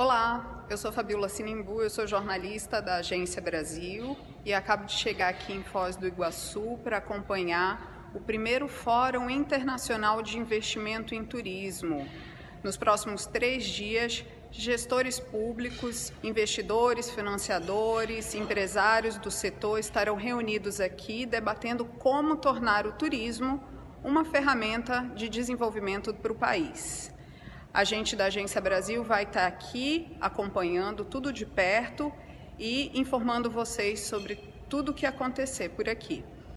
Olá, eu sou Fabiola Sinimbu, eu sou jornalista da Agência Brasil e acabo de chegar aqui em Foz do Iguaçu para acompanhar o primeiro Fórum Internacional de Investimento em Turismo. Nos próximos 3 dias, gestores públicos, investidores, financiadores, empresários do setor estarão reunidos aqui debatendo como tornar o turismo uma ferramenta de desenvolvimento para o país. A gente da Agência Brasil vai estar aqui acompanhando tudo de perto e informando vocês sobre tudo o que acontecer por aqui.